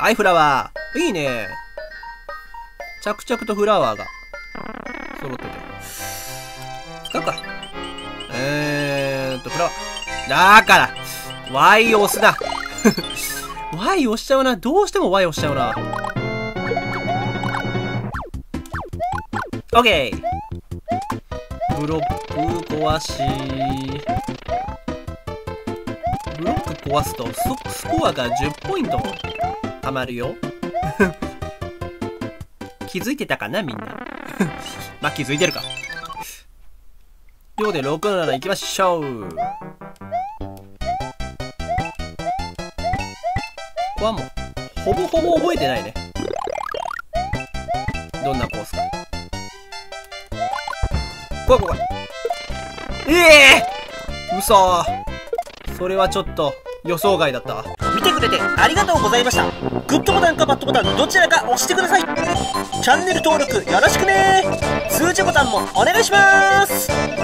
はい、フラワー。いいね。着々とフラワーが揃ってて。使うか。フラワー。だから、Y 押すな。Y 押しちゃうな。どうしても Y 押しちゃうな。オッケー。ブロック壊し。ブロック壊すとスコアが10ポイント貯まるよ。気づいてたかなみんな。まあ気づいてるか。量で677いきましょう。ここはもうほぼほぼ覚えてないね。どんなコースか。ここ嘘。それはちょっと予想外だったわ。 見てくれてありがとうございました。グッドボタンかバッドボタンどちらか押してください。チャンネル登録よろしくね。通知ボタンもお願いします。